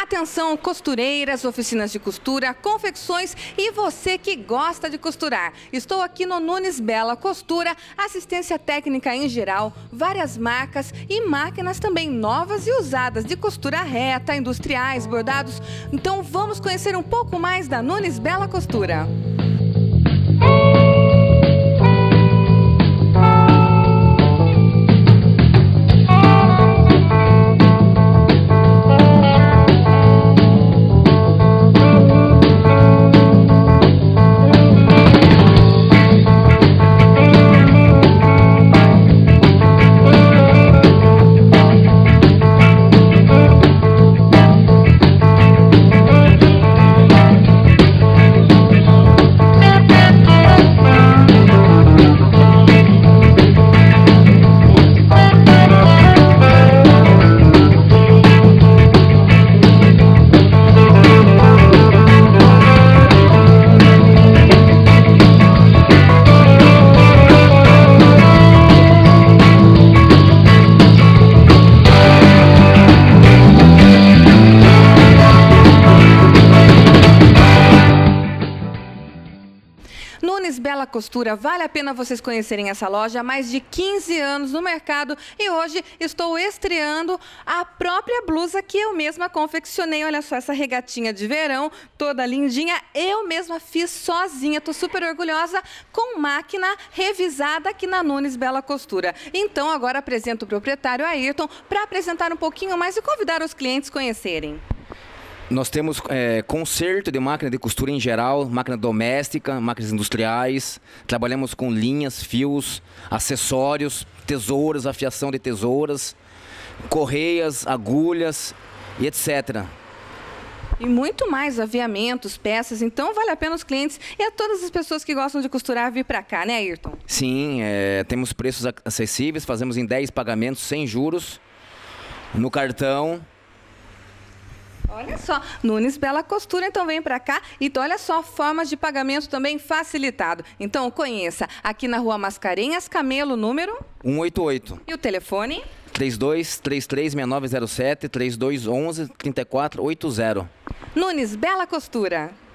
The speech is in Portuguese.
Atenção, costureiras, oficinas de costura, confecções e você que gosta de costurar. Estou aqui no Nunes Bela Costura, assistência técnica em geral, várias marcas e máquinas também novas e usadas de costura reta, industriais, bordados. Então vamos conhecer um pouco mais da Nunes Bela Costura. Nunes Bela Costura, vale a pena vocês conhecerem essa loja há mais de 15 anos no mercado e hoje estou estreando a própria blusa que eu mesma confeccionei. Olha só essa regatinha de verão, toda lindinha, eu mesma fiz sozinha, estou super orgulhosa, com máquina revisada aqui na Nunes Bela Costura. Então agora apresento o proprietário Ayrton para apresentar um pouquinho mais e convidar os clientes a conhecerem. Nós temos conserto de máquina de costura em geral, máquina doméstica, máquinas industriais. Trabalhamos com linhas, fios, acessórios, tesouras, afiação de tesouras, correias, agulhas e etc. E muito mais, aviamentos, peças, então vale a pena os clientes e a todas as pessoas que gostam de costurar vir para cá, né, Ayrton? Sim, temos preços acessíveis, fazemos em 10 pagamentos sem juros, no cartão. Olha só, Nunes Bela Costura, então vem para cá e olha só, formas de pagamento também facilitado. Então conheça, aqui na Rua Mascarenhas, Camelo, número 188. E o telefone? 3233-6907, 3211-3480. Nunes Bela Costura.